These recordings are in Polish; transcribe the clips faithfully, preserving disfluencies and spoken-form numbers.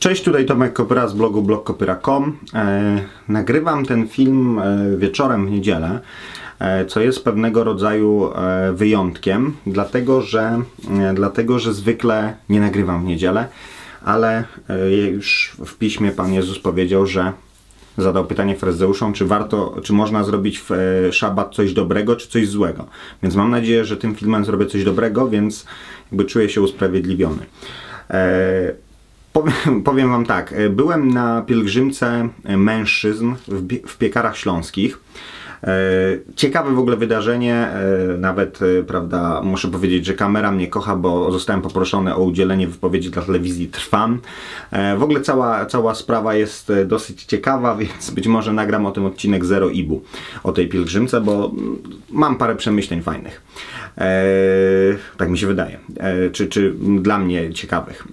Cześć, tutaj Tomek Kopyra z blogu blog kopyra kropka com. E, nagrywam ten film e, wieczorem w niedzielę, e, co jest pewnego rodzaju e, wyjątkiem, dlatego że, e, dlatego że zwykle nie nagrywam w niedzielę, ale e, już w piśmie Pan Jezus powiedział, że zadał pytanie faryzeuszom, czy warto, czy można zrobić w e, szabat coś dobrego, czy coś złego. Więc mam nadzieję, że tym filmem zrobię coś dobrego, więc jakby czuję się usprawiedliwiony. E, Powiem, powiem Wam tak, byłem na pielgrzymce mężczyzn w, w Piekarach Śląskich. Ciekawe w ogóle wydarzenie, nawet, prawda, muszę powiedzieć, że kamera mnie kocha, bo zostałem poproszony o udzielenie wypowiedzi dla telewizji Trwam. W ogóle cała, cała sprawa jest dosyć ciekawa, więc być może nagram o tym odcinek Zero Ibu, o tej pielgrzymce, bo mam parę przemyśleń fajnych. Tak mi się wydaje, czy, czy dla mnie ciekawych.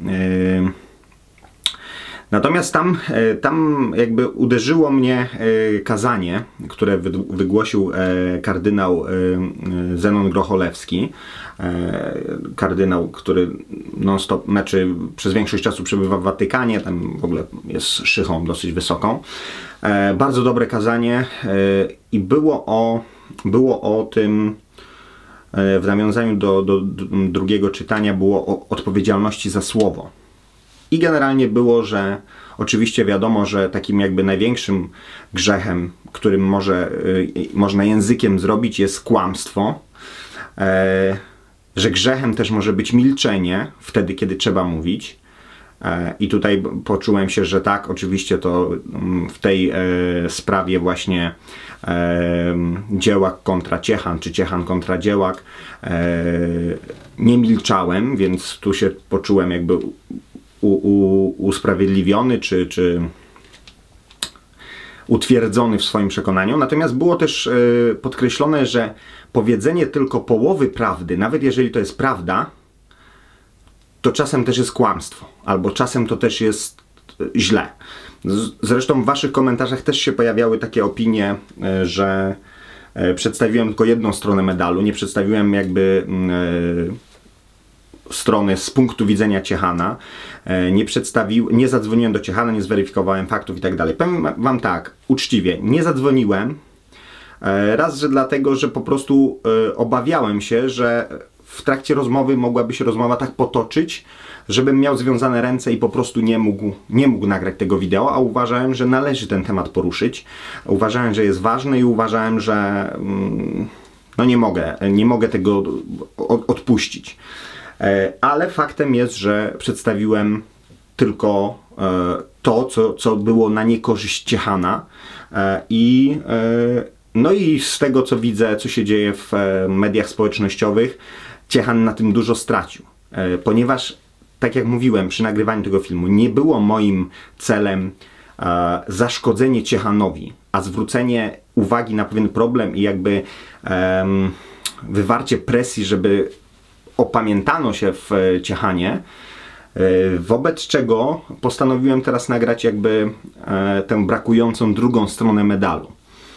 Natomiast tam, tam jakby uderzyło mnie kazanie, które wygłosił kardynał Zenon Grocholewski, kardynał, który non-stop, znaczy przez większość czasu przebywa w Watykanie, tam w ogóle jest szychą dosyć wysoką. Bardzo dobre kazanie i było o, było o tym, w nawiązaniu do, do, do drugiego czytania było o odpowiedzialności za słowo. I generalnie było, że oczywiście wiadomo, że takim jakby największym grzechem, którym może, y, można językiem zrobić, jest kłamstwo. E, że grzechem też może być milczenie wtedy, kiedy trzeba mówić. E, I tutaj poczułem się, że tak, oczywiście to w tej e, sprawie właśnie e, Dziełak kontra Ciechan, czy Ciechan kontra Dziełak e, nie milczałem, więc tu się poczułem jakby U, u, usprawiedliwiony, czy, czy utwierdzony w swoim przekonaniu. Natomiast było też y, podkreślone, że powiedzenie tylko połowy prawdy, nawet jeżeli to jest prawda, to czasem też jest kłamstwo, albo czasem to też jest y, źle. Z, zresztą w Waszych komentarzach też się pojawiały takie opinie, y, że y, przedstawiłem tylko jedną stronę medalu, nie przedstawiłem jakby y, strony z punktu widzenia Ciechana, nie przedstawił, nie zadzwoniłem do Ciechana, nie zweryfikowałem faktów i tak dalej. Powiem Wam tak, uczciwie, nie zadzwoniłem, raz, że dlatego, że po prostu obawiałem się, że w trakcie rozmowy mogłaby się rozmowa tak potoczyć, żebym miał związane ręce i po prostu nie mógł, nie mógł nagrać tego wideo, a uważałem, że należy ten temat poruszyć. Uważałem, że jest ważny i uważałem, że no nie mogę, nie mogę tego odpuścić. Ale faktem jest, że przedstawiłem tylko to, co, co było na niekorzyść Ciechana i, no i z tego, co widzę, co się dzieje w mediach społecznościowych, Ciechan na tym dużo stracił, ponieważ, tak jak mówiłem przy nagrywaniu tego filmu, nie było moim celem zaszkodzenie Ciechanowi, a zwrócenie uwagi na pewien problem i jakby wywarcie presji, żeby opamiętano się w Ciechanie, wobec czego postanowiłem teraz nagrać jakby tę brakującą drugą stronę medalu.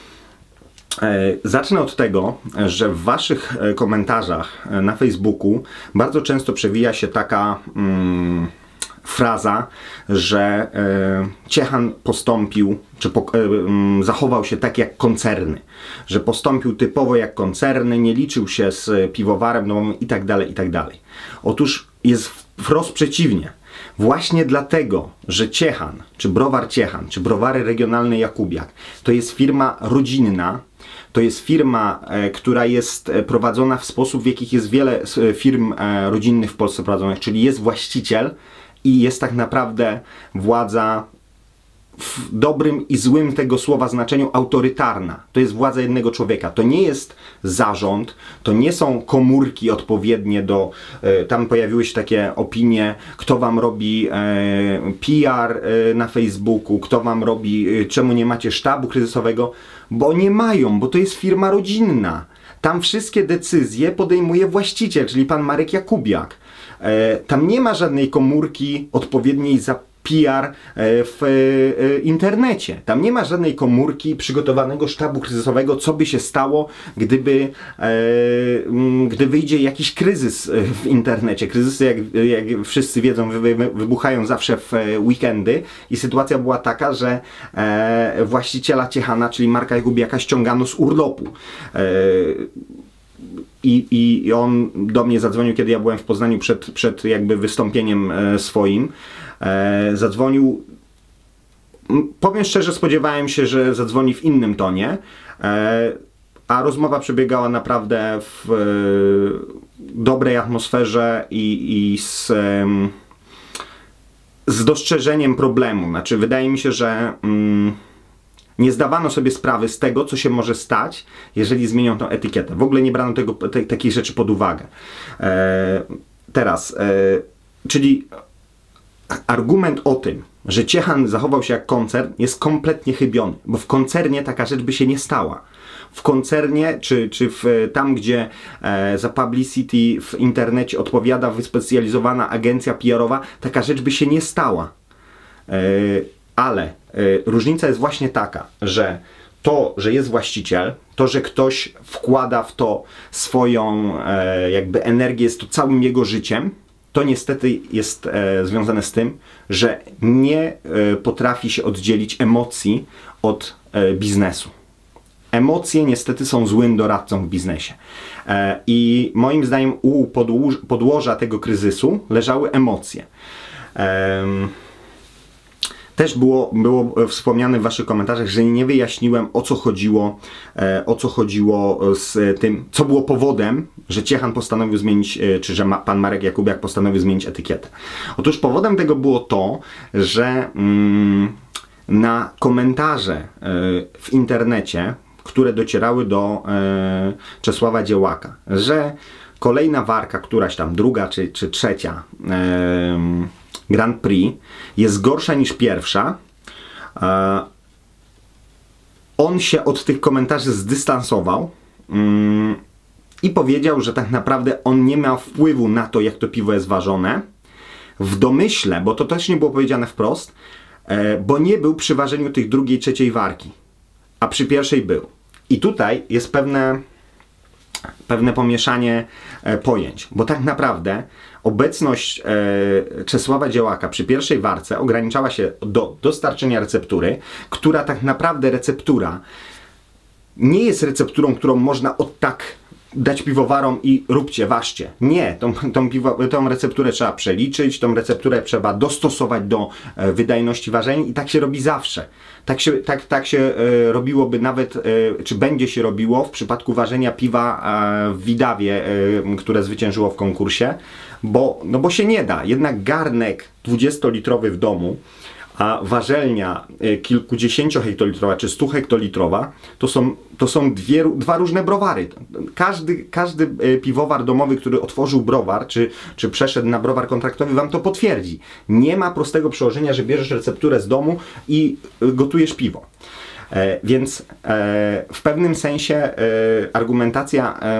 Zacznę od tego, że w Waszych komentarzach na Facebooku bardzo często przewija się taka mm, fraza, że e, Ciechan postąpił, czy po, e, m, zachował się tak jak koncerny, że postąpił typowo jak koncerny, nie liczył się z piwowarem domowym i tak dalej, i tak dalej. Otóż jest wprost przeciwnie. Właśnie dlatego, że Ciechan, czy browar Ciechan, czy browary regionalne Jakubiak, to jest firma rodzinna, to jest firma, e, która jest prowadzona w sposób, w jakich jest wiele firm e, rodzinnych w Polsce prowadzonych, czyli jest właściciel, i jest tak naprawdę władza w dobrym i złym tego słowa znaczeniu autorytarna. To jest władza jednego człowieka. To nie jest zarząd, to nie są komórki odpowiednie do... E, tam pojawiły się takie opinie, kto wam robi e, P R e, na Facebooku, kto wam robi, e, czemu nie macie sztabu kryzysowego, bo nie mają, bo to jest firma rodzinna. Tam wszystkie decyzje podejmuje właściciel, czyli pan Marek Jakubiak. Tam nie ma żadnej komórki odpowiedniej za P R w internecie. Tam nie ma żadnej komórki, przygotowanego sztabu kryzysowego, co by się stało, gdyby gdy wyjdzie jakiś kryzys w internecie. Kryzysy, jak, jak wszyscy wiedzą, wybuchają zawsze w weekendy i sytuacja była taka, że właściciela Ciechana, czyli Marka Jakubiaka, ściągano z urlopu. I, i, I on do mnie zadzwonił, kiedy ja byłem w Poznaniu przed, przed jakby wystąpieniem e, swoim. E, zadzwonił. Powiem szczerze, spodziewałem się, że zadzwoni w innym tonie, e, a rozmowa przebiegała naprawdę w e, dobrej atmosferze i, i z, e, z dostrzeżeniem problemu. Znaczy, wydaje mi się, że mm, nie zdawano sobie sprawy z tego, co się może stać, jeżeli zmienią tą etykietę. W ogóle nie brano tego, te, takiej rzeczy pod uwagę. E, teraz, e, czyli argument o tym, że Ciechan zachował się jak koncern, jest kompletnie chybiony, bo w koncernie taka rzecz by się nie stała. W koncernie, czy, czy w, tam, gdzie e, za publicity w internecie odpowiada wyspecjalizowana agencja P R owa, taka rzecz by się nie stała. E, ale y, różnica jest właśnie taka, że to, że jest właściciel, to, że ktoś wkłada w to swoją e, jakby energię, jest to całym jego życiem, to niestety jest e, związane z tym, że nie e, potrafi się oddzielić emocji od e, biznesu. Emocje niestety są złym doradcą w biznesie. E, I moim zdaniem u podłóż, podłoża tego kryzysu leżały emocje. E, Też było, było wspomniane w waszych komentarzach, że nie wyjaśniłem, o co chodziło, e, o co chodziło z tym, co było powodem, że Ciechan postanowił zmienić, e, czy że ma, pan Marek Jakubiak postanowił zmienić etykietę. Otóż powodem tego było to, że mm, na komentarze e, w internecie, które docierały do e, Czesława Dziełaka, że kolejna warka, któraś tam, druga czy, czy trzecia, e, Grand Prix jest gorsza niż pierwsza. On się od tych komentarzy zdystansował i powiedział, że tak naprawdę on nie miał wpływu na to, jak to piwo jest ważone. W domyśle, bo to też nie było powiedziane wprost, bo nie był przy ważeniu tych drugiej, trzeciej warki, a przy pierwszej był. I tutaj jest pewne pewne pomieszanie e, pojęć, bo tak naprawdę obecność e, Czesława Dziełaka przy pierwszej warce ograniczała się do dostarczenia receptury, która tak naprawdę receptura nie jest recepturą, którą można od tak dać piwowarom i róbcie, ważcie. Nie, tą, tą, piwo, tą recepturę trzeba przeliczyć, tą recepturę trzeba dostosować do e, wydajności ważenia i tak się robi zawsze. Tak się, tak, tak się e, robiłoby nawet, e, czy będzie się robiło w przypadku ważenia piwa e, w Widawie, e, które zwyciężyło w konkursie, bo, no bo się nie da. Jednak garnek dwudziestolitrowy w domu, a warzelnia kilkudziesięciohektolitrowa czy stuhektolitrowa to są, to są dwie, dwa różne browary. Każdy, każdy piwowar domowy, który otworzył browar, czy, czy przeszedł na browar kontraktowy, wam to potwierdzi. Nie ma prostego przełożenia, że bierzesz recepturę z domu i gotujesz piwo. E, więc e, w pewnym sensie e, argumentacja e,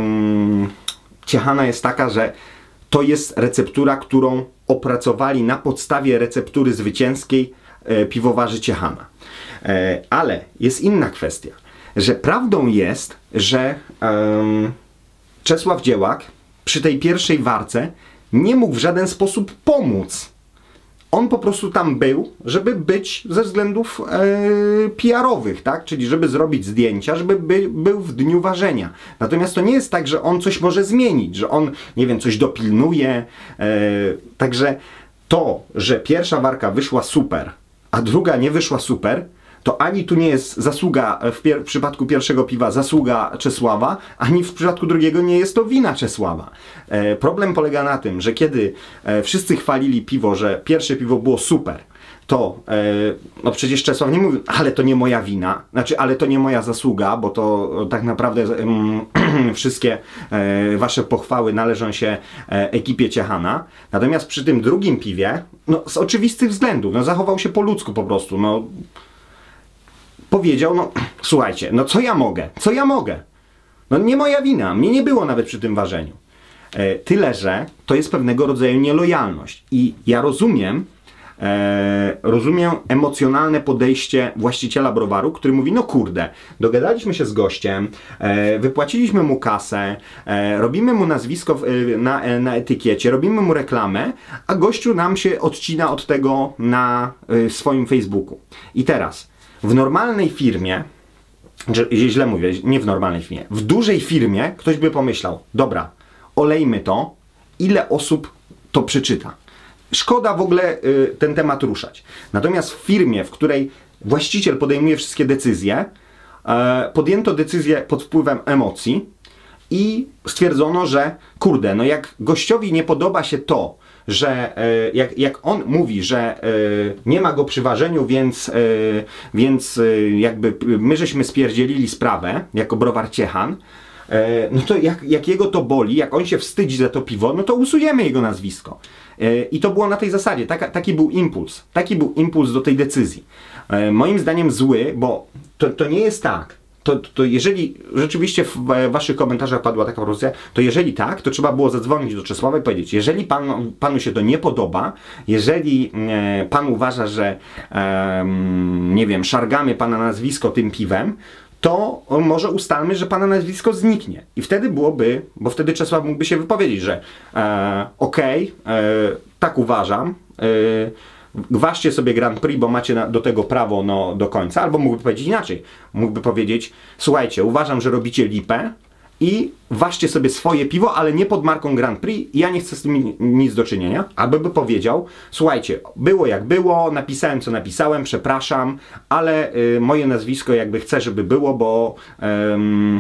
Ciechana jest taka, że to jest receptura, którą opracowali na podstawie receptury zwycięskiej e, piwowarzy Ciechana. E, ale jest inna kwestia, że prawdą jest, że e, Czesław Dziełak przy tej pierwszej warce nie mógł w żaden sposób pomóc. On po prostu tam był, żeby być ze względów e, P R owych, tak? Czyli żeby zrobić zdjęcia, żeby by, był w dniu ważenia. Natomiast to nie jest tak, że on coś może zmienić, że on, nie wiem, coś dopilnuje. E, także to, że pierwsza warka wyszła super, a druga nie wyszła super, to ani tu nie jest zasługa w, pier w przypadku pierwszego piwa zasługa Czesława, ani w przypadku drugiego nie jest to wina Czesława. E, problem polega na tym, że kiedy e, wszyscy chwalili piwo, że pierwsze piwo było super, to e, no przecież Czesław nie mówił, ale to nie moja wina, znaczy, ale to nie moja zasługa, bo to tak naprawdę mm, wszystkie e, wasze pochwały należą się e, ekipie Ciechana. Natomiast przy tym drugim piwie, no z oczywistych względów, no zachował się po ludzku po prostu, no powiedział, no słuchajcie, no co ja mogę, co ja mogę? No nie moja wina, mnie nie było nawet przy tym ważeniu. E, tyle, że to jest pewnego rodzaju nielojalność i ja rozumiem, e, rozumiem emocjonalne podejście właściciela browaru, który mówi, no kurde, dogadaliśmy się z gościem, e, wypłaciliśmy mu kasę, e, robimy mu nazwisko w, e, na, e, na etykiecie, robimy mu reklamę, a gościu nam się odcina od tego na e, swoim Facebooku. I teraz, w normalnej firmie, że, źle mówię, nie w normalnej firmie, w dużej firmie ktoś by pomyślał, dobra, olejmy to, ile osób to przeczyta. Szkoda w ogóle y, ten temat ruszać. Natomiast w firmie, w której właściciel podejmuje wszystkie decyzje, y, podjęto decyzję pod wpływem emocji i stwierdzono, że kurde, no jak gościowi nie podoba się to, że y, jak, jak on mówi, że y, nie ma go przy ważeniu, więc, y, więc y, jakby my żeśmy spierdzielili sprawę jako browar Ciechan, no to jak, jak jego to boli, jak on się wstydzi za to piwo, no to usuniemy jego nazwisko. I to było na tej zasadzie, Taka, taki był impuls, taki był impuls do tej decyzji. Moim zdaniem zły, bo to, to nie jest tak, to, to jeżeli rzeczywiście w waszych komentarzach padła taka propozycja, to jeżeli tak, to trzeba było zadzwonić do Czesława i powiedzieć, jeżeli pan, panu się to nie podoba, jeżeli e, pan uważa, że e, nie wiem, szargamy pana nazwisko tym piwem, to może ustalmy, że pana nazwisko zniknie. I wtedy byłoby, bo wtedy Czesław mógłby się wypowiedzieć, że e, okej, okay, tak uważam, e, ważcie sobie Grand Prix, bo macie na, do tego prawo no, do końca, albo mógłby powiedzieć inaczej. Mógłby powiedzieć, słuchajcie, uważam, że robicie lipę i ważcie sobie swoje piwo, ale nie pod marką Grand Prix, ja nie chcę z tym nic do czynienia. Albo by powiedział, słuchajcie, było jak było, napisałem co napisałem, przepraszam, ale y, moje nazwisko jakby chcę, żeby było, bo... Ym,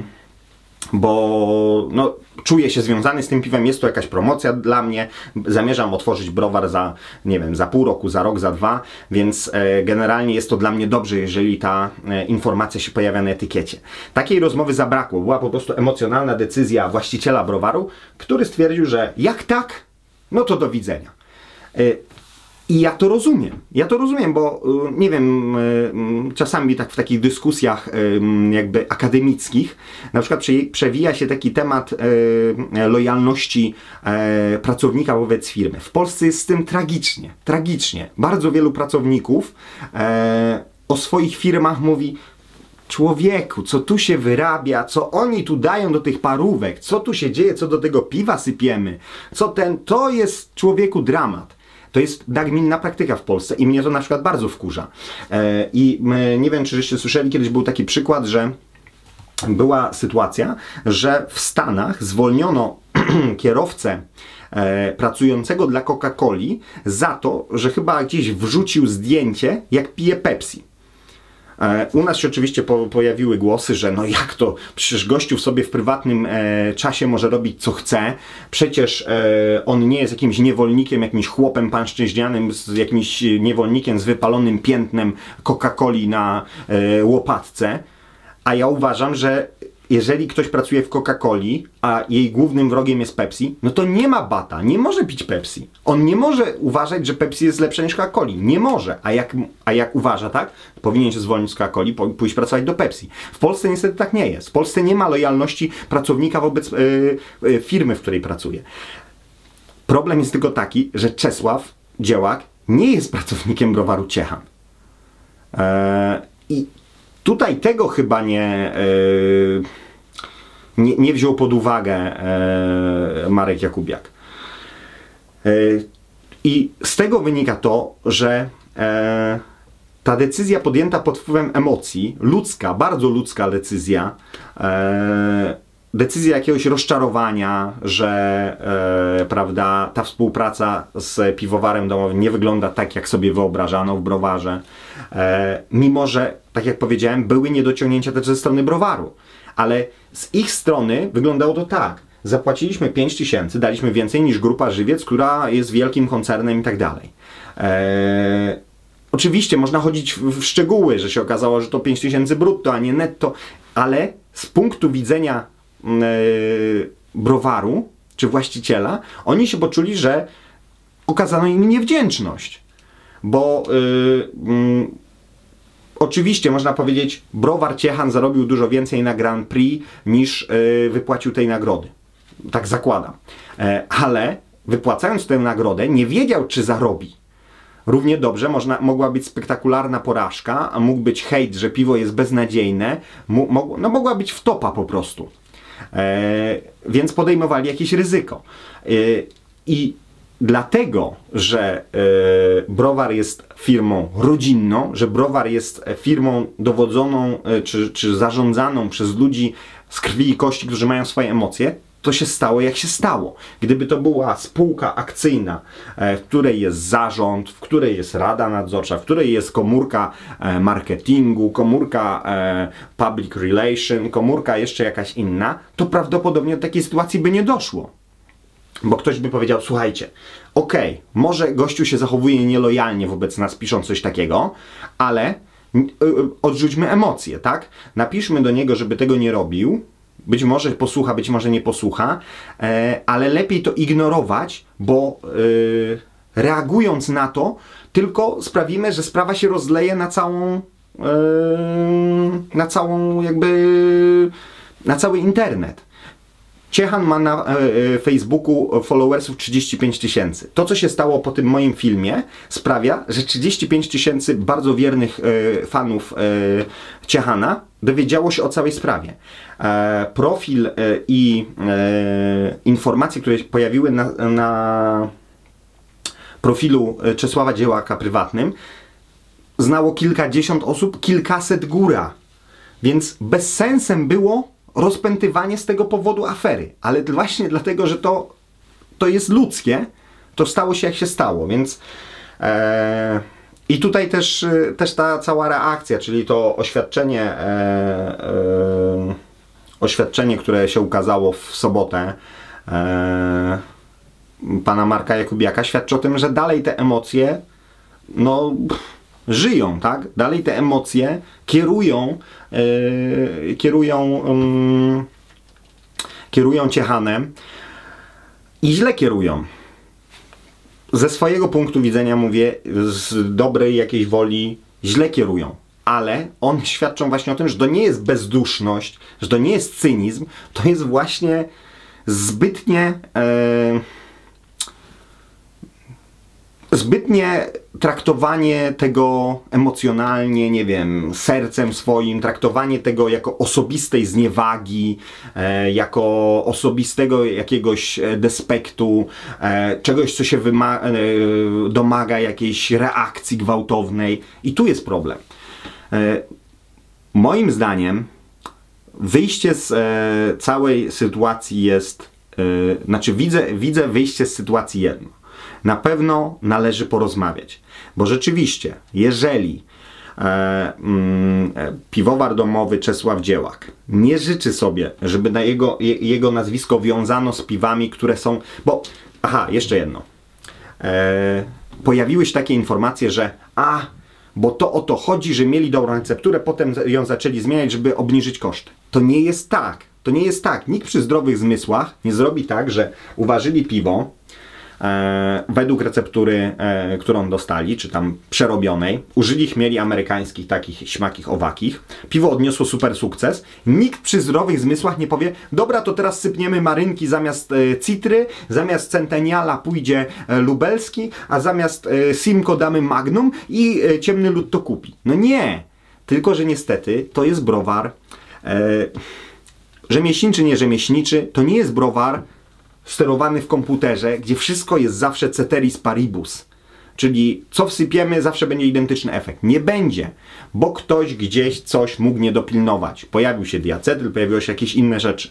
bo no, czuję się związany z tym piwem, jest to jakaś promocja dla mnie, zamierzam otworzyć browar za, nie wiem, za pół roku, za rok, za dwa, więc e, generalnie jest to dla mnie dobrze, jeżeli ta e, informacja się pojawia na etykiecie. Takiej rozmowy zabrakło, była po prostu emocjonalna decyzja właściciela browaru, który stwierdził, że jak tak, no to do widzenia. E, I ja to rozumiem, ja to rozumiem, bo nie wiem, czasami tak w takich dyskusjach jakby akademickich na przykład przewija się taki temat lojalności pracownika wobec firmy. W Polsce jest z tym tragicznie, tragicznie. Bardzo wielu pracowników o swoich firmach mówi: człowieku, co tu się wyrabia, co oni tu dają do tych parówek, co tu się dzieje, co do tego piwa sypiemy, co ten, to jest, człowieku, dramat. To jest nagminna praktyka w Polsce i mnie to na przykład bardzo wkurza. E, I e, nie wiem, czy żeście słyszeli, kiedyś był taki przykład, że była sytuacja, że w Stanach zwolniono kierowcę e, pracującego dla Coca-Coli za to, że chyba gdzieś wrzucił zdjęcie, jak pije Pepsi. U nas się oczywiście po, pojawiły głosy, że no jak to, przecież gościu sobie w prywatnym e, czasie może robić co chce, przecież e, on nie jest jakimś niewolnikiem, jakimś chłopem pańszczyźnianym, z jakimś niewolnikiem z wypalonym piętnem Coca-Coli na e, łopatce, a ja uważam, że jeżeli ktoś pracuje w Coca-Coli, a jej głównym wrogiem jest Pepsi, no to nie ma bata, nie może pić Pepsi. On nie może uważać, że Pepsi jest lepsze niż Coca-Coli. Nie może. A jak, a jak uważa, tak? Powinien się zwolnić z Coca-Coli, pójść pracować do Pepsi. W Polsce niestety tak nie jest. W Polsce nie ma lojalności pracownika wobec yy, yy, firmy, w której pracuje. Problem jest tylko taki, że Czesław Dziełak nie jest pracownikiem browaru Ciechan. Yy, I tutaj tego chyba nie, yy, nie, nie wziął pod uwagę yy, Marek Jakubiak. Yy, I z tego wynika to, że yy, ta decyzja podjęta pod wpływem emocji, ludzka, bardzo ludzka decyzja, yy, decyzja jakiegoś rozczarowania, że yy, prawda, ta współpraca z piwowarem domowym nie wygląda tak, jak sobie wyobrażano w browarze, yy, mimo że, tak jak powiedziałem, były niedociągnięcia też ze strony browaru, ale z ich strony wyglądało to tak: zapłaciliśmy pięć tysięcy, daliśmy więcej niż Grupa Żywiec, która jest wielkim koncernem i tak dalej. Yy, oczywiście można chodzić w, w szczegóły, że się okazało, że to pięć tysięcy brutto, a nie netto, ale z punktu widzenia Yy, browaru czy właściciela, oni się poczuli, że okazano im niewdzięczność, bo yy, yy, oczywiście można powiedzieć, browar Ciechan zarobił dużo więcej na Grand Prix niż yy, wypłacił tej nagrody, tak zakładam, yy, ale wypłacając tę nagrodę nie wiedział, czy zarobi, równie dobrze można, mogła być spektakularna porażka, a mógł być hejt, że piwo jest beznadziejne, mo, no mogła być wtopa po prostu. E, więc podejmowali jakieś ryzyko. E, I dlatego, że e, browar jest firmą rodzinną, że browar jest firmą dowodzoną e, czy, czy zarządzaną przez ludzi z krwi i kości, którzy mają swoje emocje, to się stało jak się stało. Gdyby to była spółka akcyjna, w której jest zarząd, w której jest rada nadzorcza, w której jest komórka marketingu, komórka public relation, komórka jeszcze jakaś inna, to prawdopodobnie do takiej sytuacji by nie doszło. Bo ktoś by powiedział, słuchajcie, okej, okay, może gościu się zachowuje nielojalnie wobec nas, pisząc coś takiego, ale odrzućmy emocje, tak? Napiszmy do niego, żeby tego nie robił. Być może posłucha, być może nie posłucha, e, ale lepiej to ignorować, bo e, reagując na to, tylko sprawimy, że sprawa się rozleje na całą, e, na całą jakby, na cały internet. Ciechan ma na e, Facebooku followersów trzydzieści pięć tysięcy. To, co się stało po tym moim filmie, sprawia, że trzydzieści pięć tysięcy bardzo wiernych e, fanów e, Ciechana dowiedziało się o całej sprawie. E, profil e, i e, informacje, które się pojawiły na, na profilu Czesława Dziełaka prywatnym, znało kilkadziesiąt osób, kilkaset góra. Więc bezsensem było rozpętywanie z tego powodu afery. Ale właśnie dlatego, że to, to jest ludzkie, to stało się jak się stało. Więc e, i tutaj też, też ta cała reakcja, czyli to oświadczenie, e, e, oświadczenie, które się ukazało w sobotę e, pana Marka Jakubiaka, świadczy o tym, że dalej te emocje no, żyją, tak? Dalej te emocje kierują, e, kierują, um, kierują Ciechanem i źle kierują. Ze swojego punktu widzenia mówię, z dobrej jakiejś woli źle kierują, ale one świadczą właśnie o tym, że to nie jest bezduszność, że to nie jest cynizm, to jest właśnie zbytnie e, zbytnie traktowanie tego emocjonalnie, nie wiem, sercem swoim, traktowanie tego jako osobistej zniewagi, e, jako osobistego jakiegoś despektu, e, czegoś, co się wyma e, domaga jakiejś reakcji gwałtownej. I tu jest problem. E, moim zdaniem wyjście z e, całej sytuacji jest, e, znaczy widzę, widzę wyjście z sytuacji jedno. Na pewno należy porozmawiać, bo rzeczywiście, jeżeli e, mm, piwowar domowy Czesław Dziełak nie życzy sobie, żeby na jego, je, jego nazwisko wiązano z piwami, które są... Bo, aha, jeszcze jedno. E, pojawiły się takie informacje, że a, bo to o to chodzi, że mieli dobrą recepturę, potem ją zaczęli zmieniać, żeby obniżyć koszty. To nie jest tak. To nie jest tak. Nikt przy zdrowych zmysłach nie zrobi tak, że uważyli piwo, E, według receptury, e, którą dostali, czy tam przerobionej, użyli chmieli amerykańskich, takich śmakich, owakich. Piwo odniosło super sukces. Nikt przy zdrowych zmysłach nie powie, dobra, to teraz sypniemy marynki zamiast e, citry, zamiast centeniala pójdzie e, lubelski, a zamiast e, Simco damy Magnum i e, ciemny lud to kupi. No nie! Tylko, że niestety to jest browar e, rzemieślniczy, nie rzemieślniczy, to nie jest browar sterowany w komputerze, gdzie wszystko jest zawsze ceteris paribus. Czyli co wsypiemy, zawsze będzie identyczny efekt. Nie będzie, bo ktoś gdzieś coś mógł nie dopilnować. Pojawił się diacetyl, pojawiły się jakieś inne rzeczy.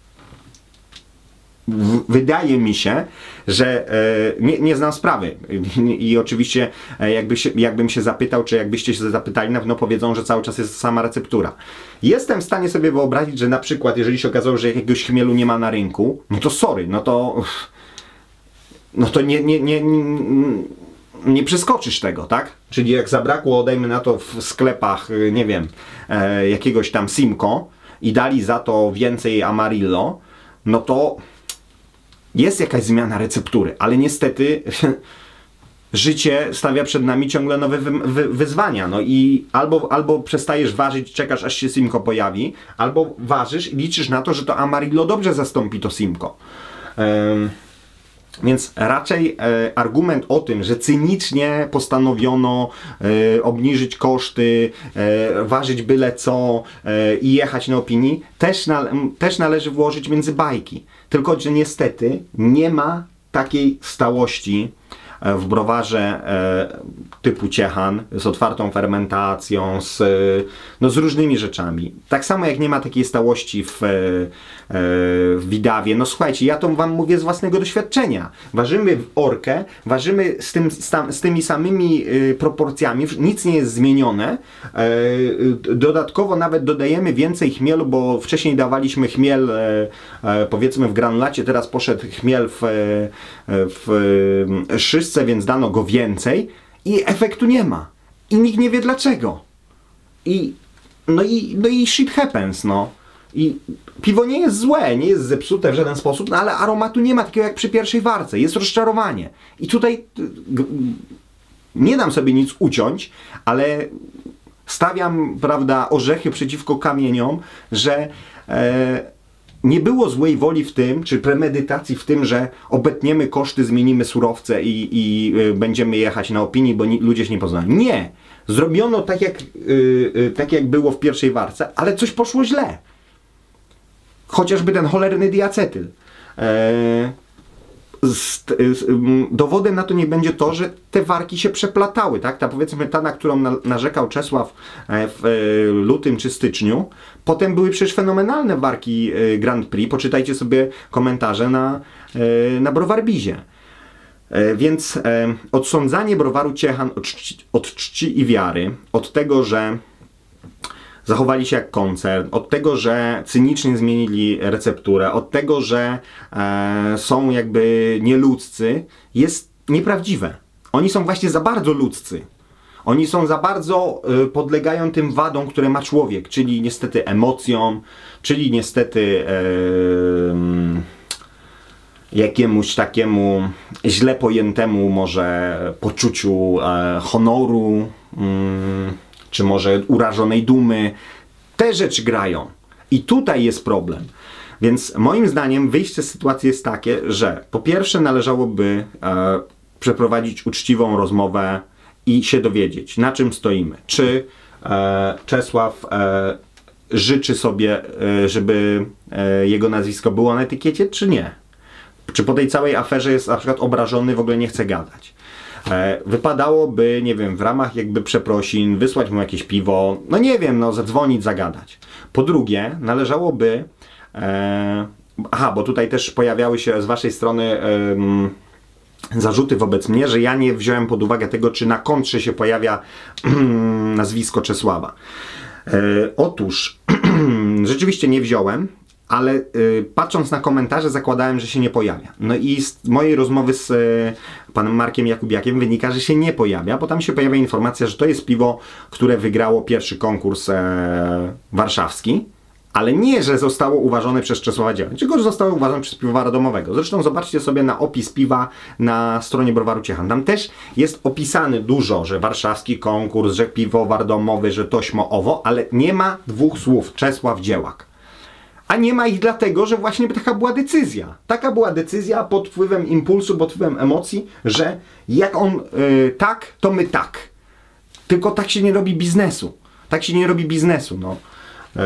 Wydaje mi się, że e, nie, nie znam sprawy i, i oczywiście e, jakby się, jakbym się zapytał, czy jakbyście się zapytali, na pewno powiedzą, że cały czas jest sama receptura. Jestem w stanie sobie wyobrazić, że na przykład jeżeli się okazało, że jakiegoś chmielu nie ma na rynku, no to sorry, no to no to nie, nie, nie, nie, nie przeskoczysz tego, tak? Czyli jak zabrakło, dajmy na to w sklepach, nie wiem, e, jakiegoś tam Simco i dali za to więcej Amarillo, no to jest jakaś zmiana receptury, ale niestety życie stawia przed nami ciągle nowe wy wy wyzwania. No i albo, albo przestajesz ważyć, czekasz aż się Simco pojawi, albo ważysz i liczysz na to, że to Amarillo dobrze zastąpi to Simco. Um, Więc raczej e, argument o tym, że cynicznie postanowiono e, obniżyć koszty, e, ważyć byle co e, i jechać na opinii, też, na, też należy włożyć między bajki. Tylko że niestety nie ma takiej stałości w browarze e, typu Ciechan, z otwartą fermentacją, z, no, z różnymi rzeczami. Tak samo jak nie ma takiej stałości w, e, w Widawie. No słuchajcie, ja to wam mówię z własnego doświadczenia. Ważymy w orkę, ważymy z, tym, z, tam, z tymi samymi e, proporcjami, nic nie jest zmienione. E, dodatkowo nawet dodajemy więcej chmielu, bo wcześniej dawaliśmy chmiel e, e, powiedzmy w granulacie, teraz poszedł chmiel w, w szyszce, więc dano go więcej i efektu nie ma. I nikt nie wie dlaczego. I no i, no i shit happens, no. I piwo nie jest złe, nie jest zepsute w żaden sposób, no ale aromatu nie ma takiego jak przy pierwszej warce. Jest rozczarowanie. I tutaj nie dam sobie nic uciąć, ale stawiam, prawda, orzechy przeciwko kamieniom, że e, nie było złej woli w tym, czy premedytacji w tym, że obetniemy koszty, zmienimy surowce i, i y, będziemy jechać na opinii, bo ni, ludzie się nie poznają. Nie! Zrobiono tak jak, y, y, tak, jak było w pierwszej warce, ale coś poszło źle. Chociażby ten cholerny diacetyl. E, z, z, dowodem na to nie będzie to, że te warki się przeplatały, tak? Ta, powiedzmy ta, na którą na, narzekał Czesław w e, lutym czy styczniu, potem były przecież fenomenalne warki e, Grand Prix, poczytajcie sobie komentarze na, e, na Browarbizie. E, więc e, odsądzanie browaru Ciechan od czci, od czci i wiary, od tego, że zachowali się jak koncern, od tego, że cynicznie zmienili recepturę, od tego, że e, są jakby nieludzcy, jest nieprawdziwe. Oni są właśnie za bardzo ludzcy. Oni są za bardzo, y, podlegają tym wadom, które ma człowiek, czyli niestety emocjom, czyli niestety y, jakiemuś takiemu źle pojętemu może poczuciu y, honoru, y, czy może urażonej dumy. Te rzeczy grają. I tutaj jest problem. Więc moim zdaniem wyjście z sytuacji jest takie, że po pierwsze należałoby e, przeprowadzić uczciwą rozmowę i się dowiedzieć, na czym stoimy. Czy e, Czesław e, życzy sobie, e, żeby e, jego nazwisko było na etykiecie, czy nie? Czy po tej całej aferze jest na przykład obrażony, w ogóle nie chce gadać? E, wypadałoby, nie wiem, w ramach jakby przeprosin wysłać mu jakieś piwo, no nie wiem, no zadzwonić, zagadać. Po drugie, należałoby e, aha, bo tutaj też pojawiały się z waszej strony e, zarzuty wobec mnie, że ja nie wziąłem pod uwagę tego, czy na kontrze się pojawia nazwisko Czesława. E, otóż rzeczywiście nie wziąłem, ale y, patrząc na komentarze zakładałem, że się nie pojawia. No i z mojej rozmowy z y, panem Markiem Jakubiakiem wynika, że się nie pojawia, bo tam się pojawia informacja, że to jest piwo, które wygrało pierwszy konkurs e, warszawski, ale nie, że zostało uważone przez Czesława Działę, tylko że zostało uważone przez piwowara domowego. Zresztą zobaczcie sobie na opis piwa na stronie browaru Ciechan. Tam też jest opisane dużo, że warszawski konkurs, że piwowar domowy, że tośmo owo, ale nie ma dwóch słów Czesław Dziełak. A nie ma ich dlatego, że właśnie taka była decyzja. Taka była decyzja pod wpływem impulsu, pod wpływem emocji, że jak on yy, tak, to my tak. Tylko tak się nie robi biznesu. Tak się nie robi biznesu, no. Yy...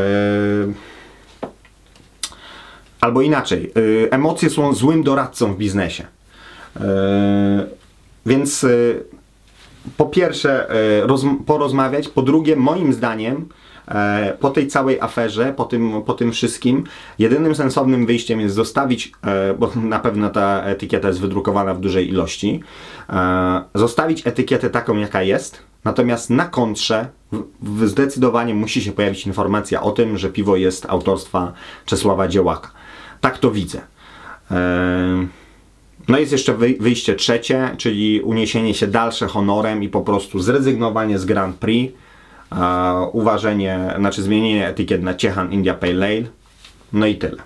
Albo inaczej. Yy, emocje są złym doradcą w biznesie. Yy... Więc yy, po pierwsze yy, roz... porozmawiać, po drugie moim zdaniem po tej całej aferze, po tym, po tym wszystkim, jedynym sensownym wyjściem jest zostawić, bo na pewno ta etykieta jest wydrukowana w dużej ilości, zostawić etykietę taką, jaka jest, natomiast na kontrze zdecydowanie musi się pojawić informacja o tym, że piwo jest autorstwa Czesława Dziełaka. Tak to widzę. No jest jeszcze wyjście trzecie, czyli uniesienie się dalsze honorem i po prostu zrezygnowanie z Grand Prix, Uh, uważenie, znaczy zmienienie etykiet na Ciechan India Pale Ale, no i tyle.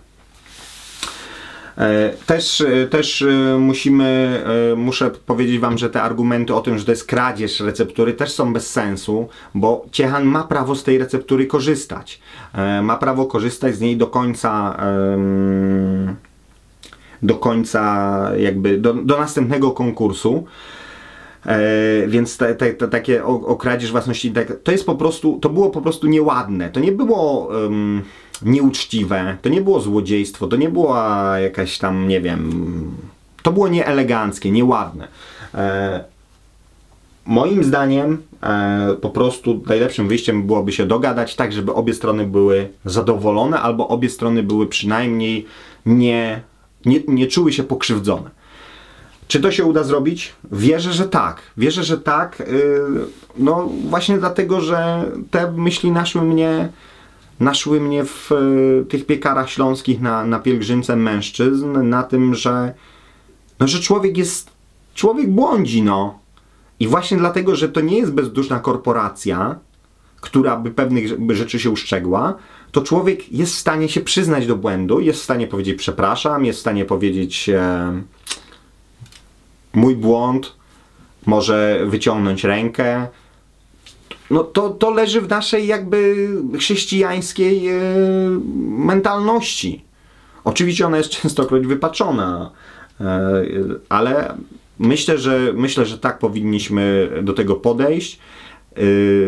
E, też też e, musimy, e, muszę powiedzieć wam, że te argumenty o tym, że to jest kradzież receptury też są bez sensu, bo Ciechan ma prawo z tej receptury korzystać. E, ma prawo korzystać z niej do końca e, do końca, jakby do, do następnego konkursu. E, więc te, te, te, takie o, o kradzież własności, tak, to jest po prostu, to było po prostu nieładne, to nie było um, nieuczciwe, to nie było złodziejstwo, to nie była jakaś tam, nie wiem, to było nieeleganckie, nieładne. E, moim zdaniem e, po prostu najlepszym wyjściem byłoby się dogadać tak, żeby obie strony były zadowolone, albo obie strony były przynajmniej nie, nie, nie czuły się pokrzywdzone. Czy to się uda zrobić? Wierzę, że tak. Wierzę, że tak. No właśnie dlatego, że te myśli naszły mnie, naszły mnie w tych piekarach śląskich na, na pielgrzymce mężczyzn, na tym, że, no, że człowiek jest, człowiek błądzi, no. I właśnie dlatego, że to nie jest bezduszna korporacja, która by pewnych rzeczy się uszczegła, to człowiek jest w stanie się przyznać do błędu, jest w stanie powiedzieć przepraszam, jest w stanie powiedzieć e, mój błąd, może wyciągnąć rękę. No to, to leży w naszej jakby chrześcijańskiej e, mentalności. Oczywiście ona jest częstokroć wypaczona, e, ale myślę, że myślę, że tak powinniśmy do tego podejść. E,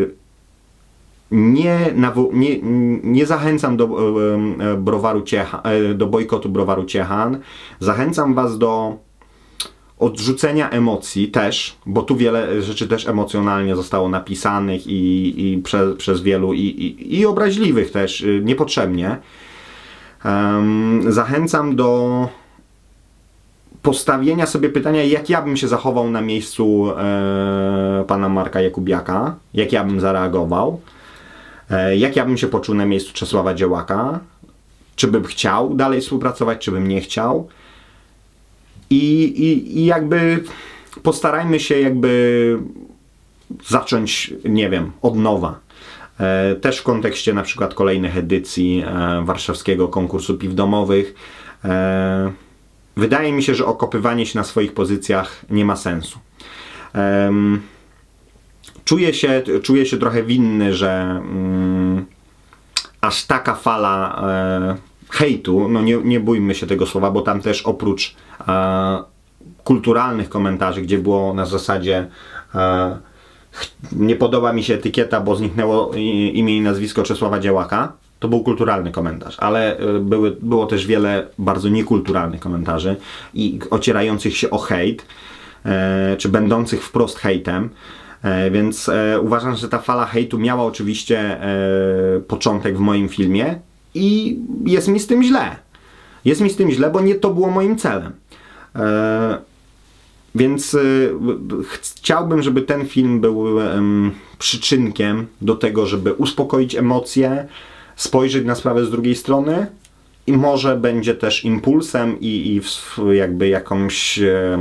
nie, nie, nie zachęcam do e, browaru Ciechan, e, do bojkotu browaru Ciechan. Zachęcam was do odrzucenia emocji też, bo tu wiele rzeczy też emocjonalnie zostało napisanych i, i prze, przez wielu i, i, i obraźliwych też, niepotrzebnie. Um, zachęcam do postawienia sobie pytania, jak ja bym się zachował na miejscu e, pana Marka Jakubiaka, jak ja bym zareagował, e, jak ja bym się poczuł na miejscu Czesława Działaka, czy bym chciał dalej współpracować, czy bym nie chciał. I, i, I jakby postarajmy się jakby zacząć, nie wiem, od nowa. E, też w kontekście na przykład kolejnych edycji e, warszawskiego konkursu piw domowych. E, wydaje mi się, że okopywanie się na swoich pozycjach nie ma sensu. E, czuję się, czuję się trochę winny, że mm, aż taka fala e, hejtu, no nie, nie bójmy się tego słowa, bo tam też oprócz e, kulturalnych komentarzy, gdzie było na zasadzie e, nie podoba mi się etykieta, bo zniknęło imię i nazwisko Czesława Działaka, to był kulturalny komentarz, ale e, były, było też wiele bardzo niekulturalnych komentarzy i ocierających się o hejt, e, czy będących wprost hejtem. E, więc e, uważam, że ta fala hejtu miała oczywiście e, początek w moim filmie i jest mi z tym źle. Jest mi z tym źle, bo nie to było moim celem. E, więc e, chciałbym, żeby ten film był e, przyczynkiem do tego, żeby uspokoić emocje, spojrzeć na sprawę z drugiej strony i może będzie też impulsem i, i w, jakby jakąś e,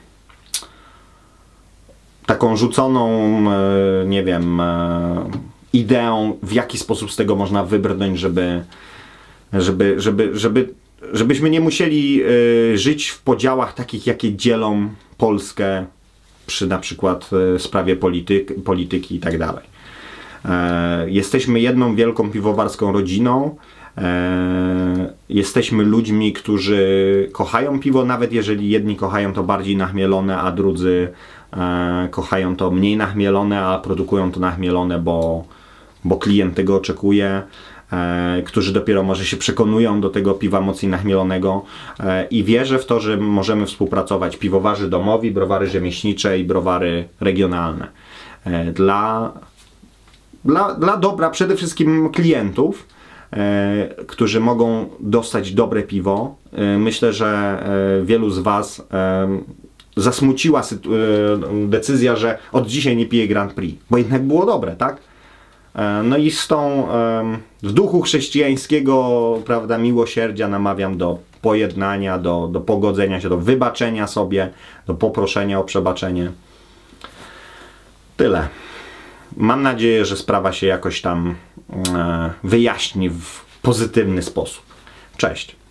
taką rzuconą, e, nie wiem, e, ideą, w jaki sposób z tego można wybrnąć, żeby, żeby, żeby, żeby, żebyśmy nie musieli y, żyć w podziałach takich, jakie dzielą Polskę przy na przykład y, sprawie polityk, polityki i tak dalej. E, jesteśmy jedną wielką piwowarską rodziną. E, jesteśmy ludźmi, którzy kochają piwo, nawet jeżeli jedni kochają to bardziej nachmielone, a drudzy e, kochają to mniej nachmielone, a produkują to nachmielone, bo bo klient tego oczekuje, e, którzy dopiero może się przekonują do tego piwa mocniej nachmielonego e, i wierzę w to, że możemy współpracować piwowarzy domowi, browary rzemieślnicze i browary regionalne. E, dla, dla, dla dobra przede wszystkim klientów, e, którzy mogą dostać dobre piwo. E, myślę, że e, wielu z was e, zasmuciła e, decyzja, że od dzisiaj nie pije Grand Prix, bo jednak było dobre, tak? No i z tą, w duchu chrześcijańskiego, prawda, miłosierdzia namawiam do pojednania, do, do pogodzenia się, do wybaczenia sobie, do poproszenia o przebaczenie. Tyle. Mam nadzieję, że sprawa się jakoś tam wyjaśni w pozytywny sposób. Cześć.